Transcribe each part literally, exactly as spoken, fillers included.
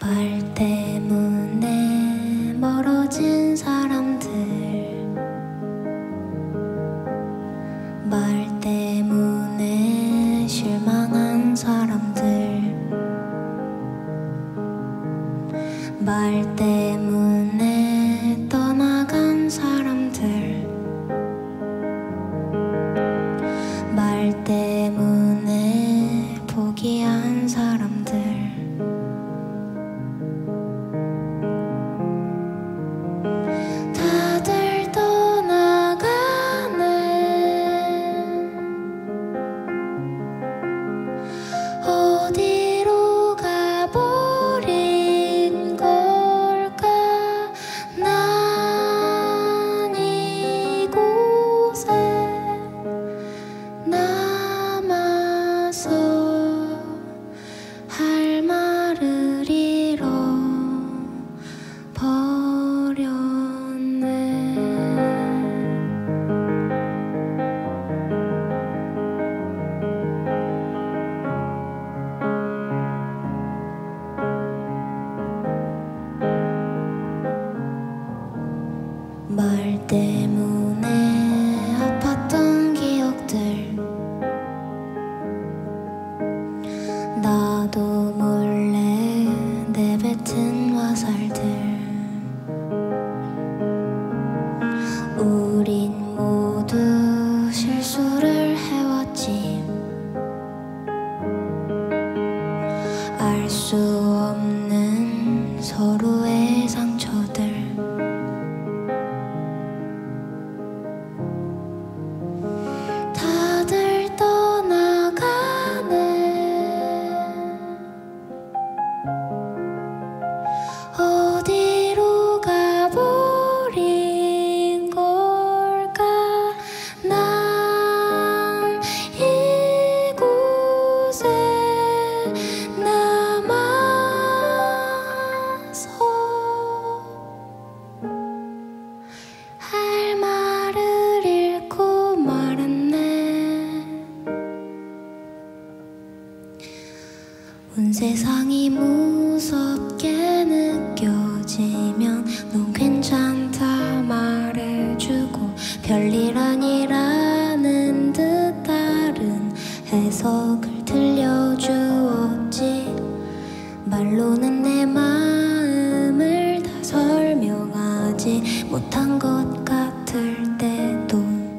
말 때문에 멀어진 사람들, 말 때문에 실망한 사람들, 말 때문에 떠나간 사람들, 말 때문에 포기한 사람들, 다들 떠나가네. 어디로 가버린 걸까? 난 이곳에 남아서 할 말을 잃어버렸네. 말 때문에 아팠던 기억들, 나도 몰래 내뱉은 화살들, 우린 모두 실수를 해왔지. 알 수 없는 서로의 상처들, 다들 떠나가네. 어디로 가버린 걸까? 난 이곳에 남아서 할 말을 잃고 말았네. 온 세상이 무섭게 느껴지면 넌 괜찮다 말해주고, 별일 아니라는 듯 다른 해석을 들려주었지. 말로는 내 마음을 다 설명하지 못한 것 같을 때도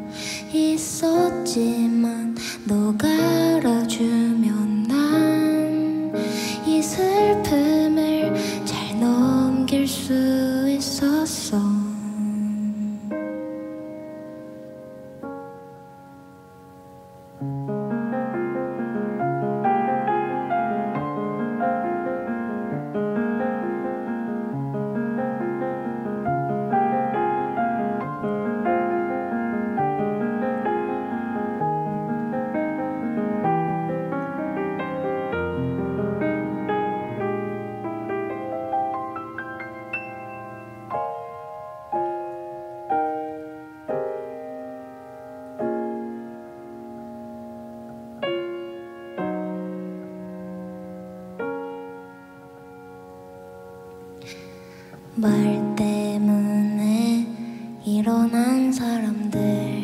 있었지만, 너가 알아주면 난 이 슬픔을 잘 넘길 수 있었어. 말 때문에 일어난 사람들,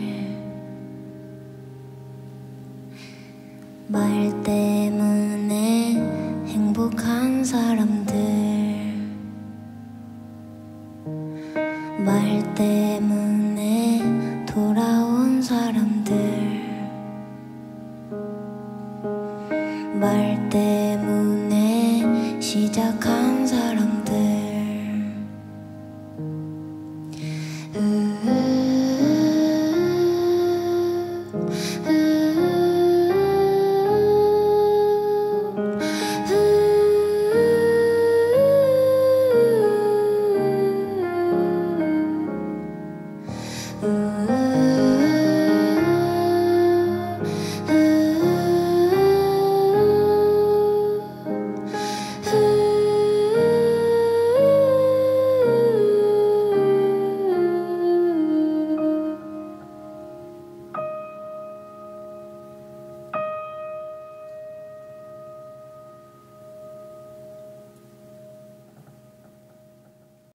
말 때문에 행복한 사람들, 말 때문에 돌아온 사람들, 말 때문에 시작한